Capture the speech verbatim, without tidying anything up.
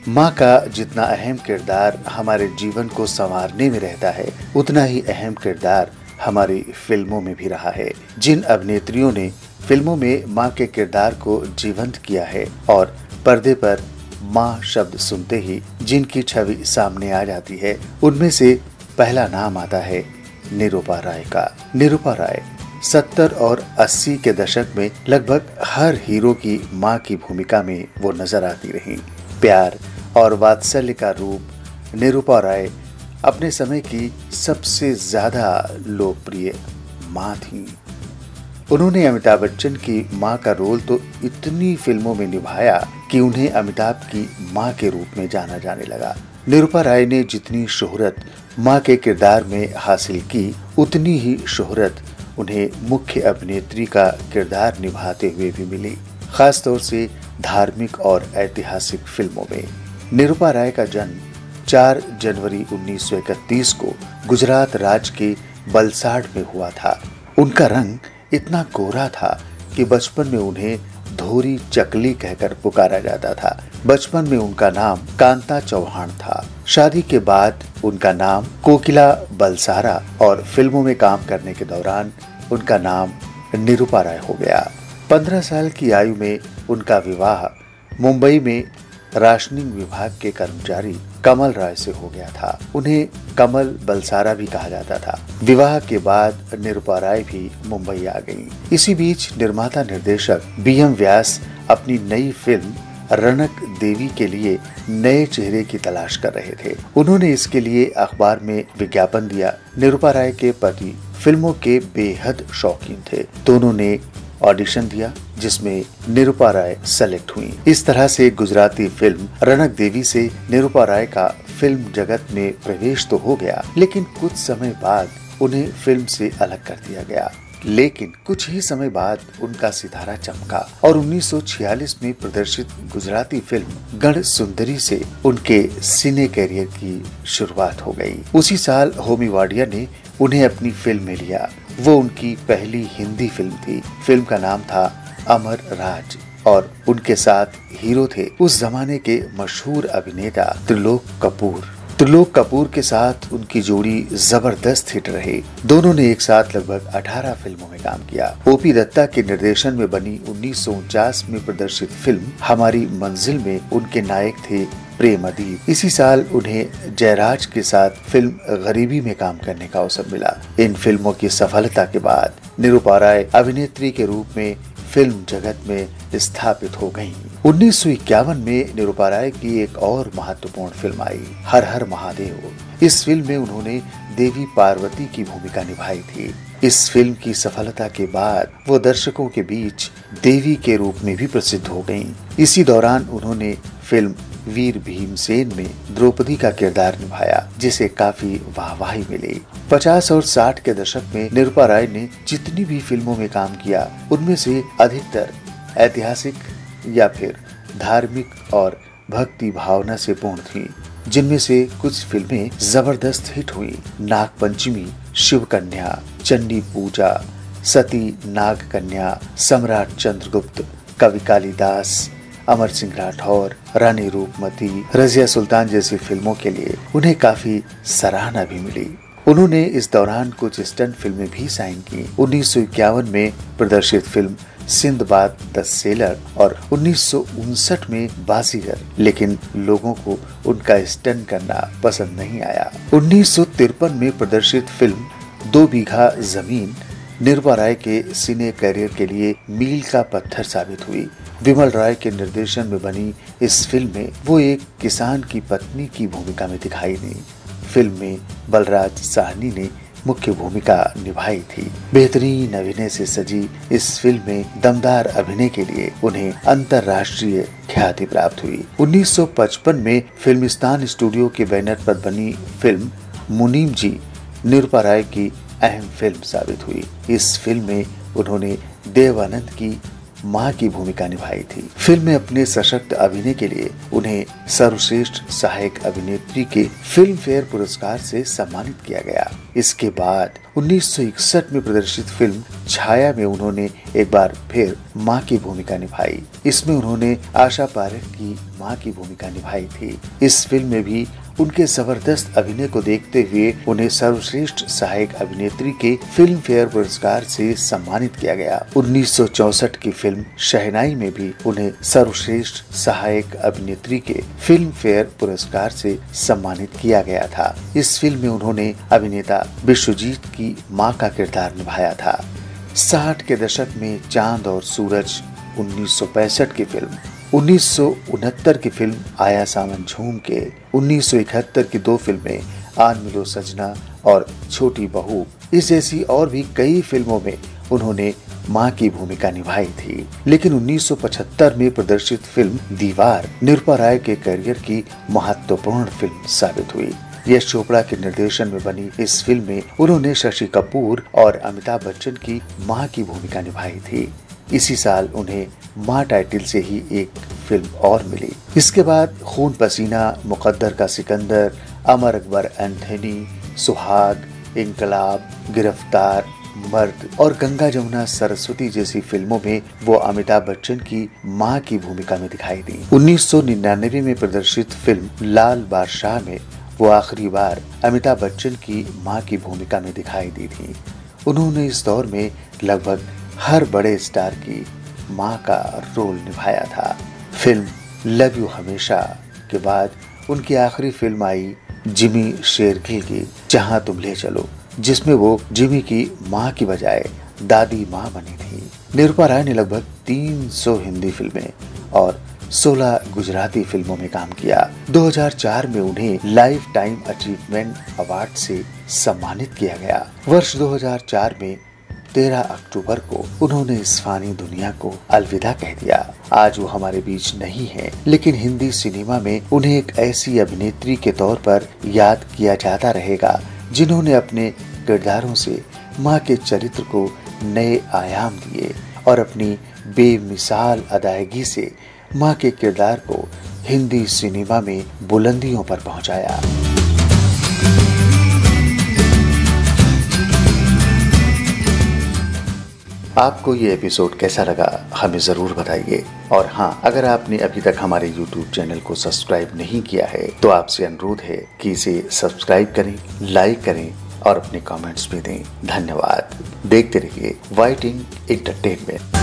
माँ का जितना अहम किरदार हमारे जीवन को संवारने में रहता है, उतना ही अहम किरदार हमारी फिल्मों में भी रहा है। जिन अभिनेत्रियों ने फिल्मों में माँ के किरदार को जीवंत किया है और पर्दे पर माँ शब्द सुनते ही जिनकी छवि सामने आ जाती है, उनमें से पहला नाम आता है निरूपा राय का। निरूपा राय सत्तर और अस्सी के दशक में लगभग हर हीरो की माँ की भूमिका में वो नजर आती रही। प्यार और वात्सल्य का रूप निरूपा राय अपने समय की सबसे ज्यादा लोकप्रिय माँ थी। उन्होंने अमिताभ बच्चन की माँ का रोल तो इतनी फिल्मों में निभाया कि उन्हें अमिताभ की माँ के रूप में जाना जाने लगा। निरूपा राय ने जितनी शोहरत माँ के किरदार में हासिल की, उतनी ही शोहरत उन्हें मुख्य अभिनेत्री का किरदार निभाते हुए भी मिली, खासतौर से धार्मिक और ऐतिहासिक फिल्मों में। निरूपा राय का जन्म चार जनवरी उन्नीस सौ इकतीस को गुजरात राज्य के बलसाड़ में हुआ था। उनका रंग इतना गोरा था कि बचपन में उन्हें धोरी चकली कहकर पुकारा जाता था। बचपन में उनका नाम कांता चौहान था। शादी के बाद उनका नाम कोकिला बलसारा और फिल्मों में काम करने के दौरान उनका नाम निरूपा राय हो गया। पंद्रह साल की आयु में उनका विवाह मुंबई में राशनिंग विभाग के कर्मचारी कमल राय से हो गया था। उन्हें कमल बलसारा भी कहा जाता था। विवाह के बाद निरूपा राय भी मुंबई आ गईं। इसी बीच निर्माता निर्देशक बी एम व्यास अपनी नई फिल्म रनक देवी के लिए नए चेहरे की तलाश कर रहे थे। उन्होंने इसके लिए अखबार में विज्ञापन दिया। निरूपा राय के पति फिल्मों के बेहद शौकीन थे। दोनों ने ऑडिशन दिया, जिसमें निरूपा राय सेलेक्ट हुई। इस तरह से गुजराती फिल्म रनक देवी से निरूपा राय का फिल्म जगत में प्रवेश तो हो गया, लेकिन कुछ समय बाद उन्हें फिल्म से अलग कर दिया गया। लेकिन कुछ ही समय बाद उनका सितारा चमका और उन्नीस सौ छियालीस में प्रदर्शित गुजराती फिल्म गढ़ सुंदरी से उनके सिने कैरियर की शुरुआत हो गई। उसी साल होमी वाडिया ने उन्हें अपनी फिल्म में लिया। वो उनकी पहली हिंदी फिल्म थी। फिल्म का नाम था अमर राज और उनके साथ हीरो थे उस जमाने के मशहूर अभिनेता त्रिलोक कपूर। त्रिलोक कपूर के साथ उनकी जोड़ी जबरदस्त हिट रही। दोनों ने एक साथ लगभग अठारह फिल्मों में काम किया। ओपी दत्ता के निर्देशन में बनी उन्नीस सौ उनचास में प्रदर्शित फिल्म हमारी मंजिल में उनके नायक थे प्रेम अदीब। इसी साल उन्हें जयराज के साथ फिल्म गरीबी में काम करने का अवसर मिला। इन फिल्मों की सफलता के बाद निरूपा राय अभिनेत्री के रूप में फिल्म जगत में स्थापित हो गयी। उन्नीस सौ इक्यावन में निरूपा राय की एक और महत्वपूर्ण फिल्म आई, हर हर महादेव। इस फिल्म में उन्होंने देवी पार्वती की भूमिका निभाई थी। इस फिल्म की सफलता के बाद वो दर्शकों के बीच देवी के रूप में भी प्रसिद्ध हो गयीं। इसी दौरान उन्होंने फिल्म वीर भीमसेन में द्रौपदी का किरदार निभाया, जिसे काफी वाहवाही मिली। पचास और साठ के दशक में निरूपा राय ने जितनी भी फिल्मों में काम किया, उनमें से अधिकतर ऐतिहासिक या फिर धार्मिक और भक्ति भावना से पूर्ण थी, जिनमें से कुछ फिल्में जबरदस्त हिट हुई। नाग पंचमी, शिव कन्या, चंडी पूजा, सती नाग कन्या, सम्राट चंद्रगुप्त, कवि कालिदास, अमर सिंह राठौर, रानी रूपमती, रजिया सुल्तान जैसी फिल्मों के लिए उन्हें काफी सराहना भी मिली। उन्होंने इस दौरान कुछ स्टंट फिल्में भी साइन की। उन्नीस सौ इक्यावन में प्रदर्शित फिल्म सिंदबाद द सेलर और उन्नीस सौ उनसठ में बाजीगर, लेकिन लोगों को उनका स्टंट करना पसंद नहीं आया। उन्नीस सौ तिरपन में प्रदर्शित फिल्म दो बीघा जमीन निरूपा राय के सिने करियर के लिए मील का पत्थर साबित हुई। विमल राय के निर्देशन में बनी इस फिल्म में वो एक किसान की पत्नी की भूमिका में दिखाई दी। फिल्म में बलराज साहनी ने मुख्य भूमिका निभाई थी। बेहतरीन अभिनय से सजी इस फिल्म में दमदार अभिनय के लिए उन्हें अंतर्राष्ट्रीय ख्याति प्राप्त हुई। उन्नीस सौ पचपन में फिल्मिस्तान स्टूडियो के बैनर पर बनी फिल्म मुनीम जी निरूपा राय की अहम फिल्म साबित हुई। इस फिल्म में उन्होंने देवानंद की मां की भूमिका निभाई थी। फिल्म में अपने सशक्त अभिनय के लिए उन्हें सर्वश्रेष्ठ सहायक अभिनेत्री के फिल्म फेयर पुरस्कार से सम्मानित किया गया। इसके बाद उन्नीस सौ इकसठ में प्रदर्शित फिल्म छाया में उन्होंने एक बार फिर मां की भूमिका निभाई। इसमें उन्होंने आशा पारेख की मां की भूमिका निभाई थी। इस फिल्म में भी उनके जबरदस्त अभिनय को देखते हुए उन्हें सर्वश्रेष्ठ सहायक अभिनेत्री के फिल्म फेयर पुरस्कार से सम्मानित किया गया। उन्नीस सौ चौसठ की फिल्म शहनाई में भी उन्हें सर्वश्रेष्ठ सहायक अभिनेत्री के फिल्म फेयर पुरस्कार से सम्मानित किया गया था। इस फिल्म में उन्होंने अभिनेता विश्वजीत की मां का किरदार निभाया था। साठ के दशक में चांद और सूरज, उन्नीस सौ पैंसठ की फिल्म, उन्नीस सौ उनहत्तर की फिल्म आया सावन झूम के, उन्नीस सौ इकहत्तर की दो फिल्में आन मिलो सजना और छोटी बहू, इस जैसी और भी कई फिल्मों में उन्होंने मां की भूमिका निभाई थी। लेकिन उन्नीस सौ पचहत्तर में प्रदर्शित फिल्म दीवार निरूपा राय के करियर की महत्वपूर्ण फिल्म साबित हुई। यश चोपड़ा के निर्देशन में बनी इस फिल्म में उन्होंने शशि कपूर और अमिताभ बच्चन की मां की भूमिका निभाई थी। इसी साल उन्हें मां टाइटल से ही एक फिल्म और मिली। इसके बाद खून पसीना, मुकद्दर का सिकंदर, अमर अकबर एंथनी, सुहाग, इंकलाब, गिरफ्तार, मर्द और गंगा जमुना सरस्वती जैसी फिल्मों में वो अमिताभ बच्चन की मां की भूमिका में दिखाई दी। उन्नीस सौ निन्यानवे में प्रदर्शित फिल्म लाल बादशाह में वो आखिरी बार अमिताभ बच्चन की मां की भूमिका में दिखाई दी थी। उन्होंने इस दौर में लगभग हर बड़े स्टार की मां का रोल निभाया था। फिल्म लव यू हमेशा के बाद उनकी आखिरी फिल्म आई जिमी शेरगिल की जहां तुम ले चलो, जिसमें वो जिमी की मां की बजाय दादी मां बनी थी। निरूपा राय ने लगभग तीन सौ हिंदी फिल्में और सोलह गुजराती फिल्मों में काम किया। दो हज़ार चार में उन्हें लाइफ टाइम अचीवमेंट अवार्ड से सम्मानित किया गया। वर्ष दो हज़ार चार में तेरह अक्टूबर को उन्होंने इस फानी दुनिया को अलविदा कह दिया। आज वो हमारे बीच नहीं है, लेकिन हिंदी सिनेमा में उन्हें एक ऐसी अभिनेत्री के तौर पर याद किया जाता रहेगा जिन्होंने अपने किरदारों से मां के चरित्र को नए आयाम दिए और अपनी बेमिसाल अदायगी से मां के किरदार को हिंदी सिनेमा में बुलंदियों पर पहुंचाया। आपको ये एपिसोड कैसा लगा हमें जरूर बताइए। और हाँ, अगर आपने अभी तक हमारे यूट्यूब चैनल को सब्सक्राइब नहीं किया है तो आपसे अनुरोध है कि इसे सब्सक्राइब करें, लाइक करें और अपने कमेंट्स भी दें। धन्यवाद। देखते रहिए वाइटिंग एंटरटेनमेंट।